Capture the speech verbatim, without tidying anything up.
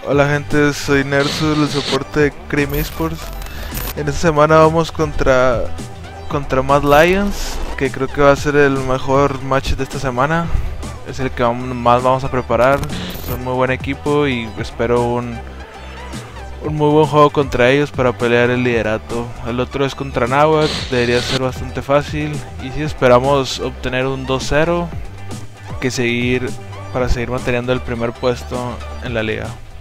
Hola gente, soy Nersul, el soporte de Cream Esports. En esta semana vamos contra contra Mad Lions, que creo que va a ser el mejor match de esta semana. Es el que vamos, más vamos a preparar. Son muy buen equipo y espero un, un muy buen juego contra ellos para pelear el liderato. El otro es contra Nahuatl, debería ser bastante fácil. Y si esperamos obtener un dos cero, que seguir para seguir manteniendo el primer puesto en la liga.